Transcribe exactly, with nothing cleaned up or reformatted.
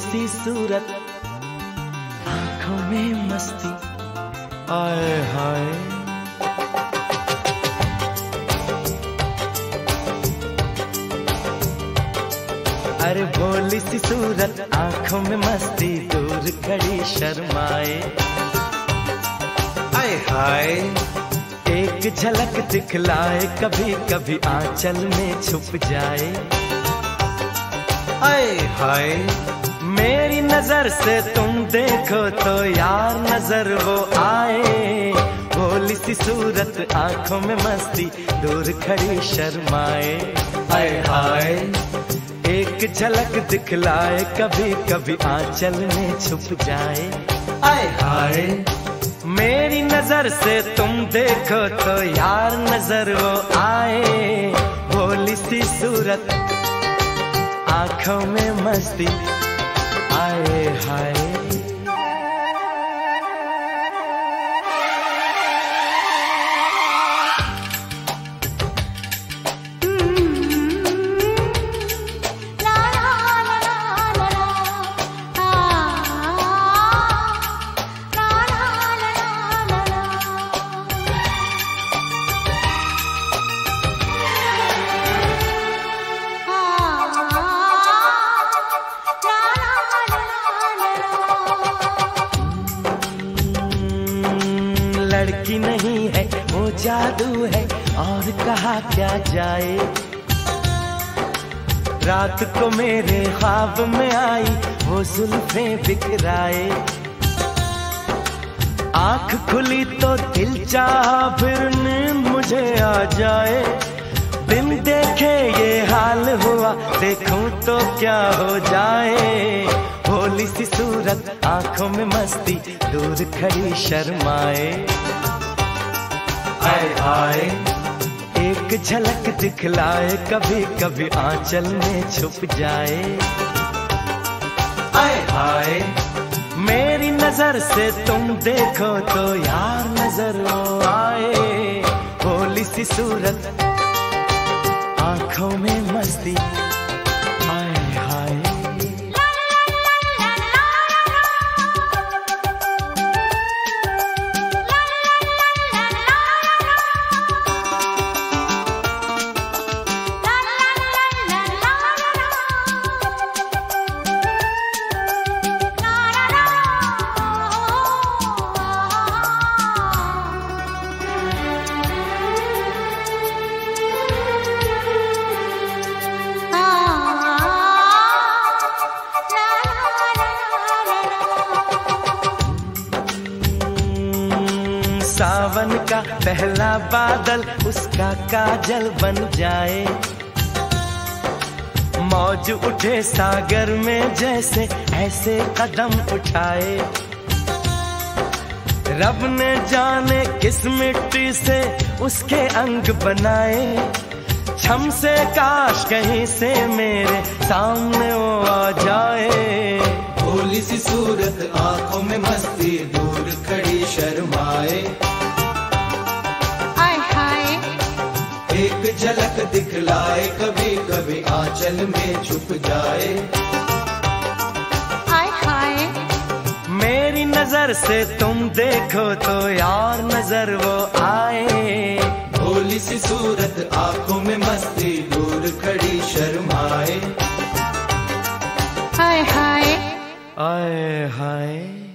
सी सूरत, आंखों में मस्ती, आए हाय। अरे भोली सी सूरत, आंखों में मस्ती, दूर खड़ी शर्माए, आए हाय। एक झलक दिखलाए, कभी कभी आंचल में छुप जाए, आए हाय। मेरी नजर से तुम देखो तो यार नजर वो आए, भोली सी सूरत, आंखों में मस्ती, दूर खड़ी शर्माए, आए हाय। एक झलक दिखलाए, कभी कभी आंचल में छुप जाए, आए हाय। मेरी नजर से तुम देखो तो यार नजर वो आए, भोली सी सूरत, आंखों में मस्ती, आए हाय। लड़की नहीं है वो जादू है, और कहा क्या जाए। रात को मेरे ख्वाब में आई, वो जुल्फें बिखराए। आंख खुली तो दिल चाहा, फिर नींद मुझे आ जाए। बिन देखे ये हाल हुआ, देखूं तो क्या हो जाए। भोली सी सूरत, आंखों में मस्ती, दूर खड़ी शर्माए, आए हाय। एक झलक दिखलाए, कभी कभी आंचल में छुप जाए, आए हाय। मेरी नजर से तुम देखो तो यार नजर वो आए, भोली सी सूरत, आंखों में मस्ती, आए हाय। सावन का पहला बादल उसका काजल बन जाए। मौज उठे सागर में जैसे ऐसे कदम उठाए। रब ने जाने किस मिट्टी से उसके अंग बनाए। छम से काश कहीं से मेरे सामने वो आ जाए। भोली सी सूरत आंखों में मस्ती, दूर खड़ी शर्माए। आय हाय एक झलक दिखलाए, कभी कभी आंचल में छुप जाए। आय हाय मेरी नजर से तुम देखो तो यार नजर वो आए। भोली सी सूरत आंखों में मस्ती, दूर खड़ी शर्माए। हाय हाय आए हाय।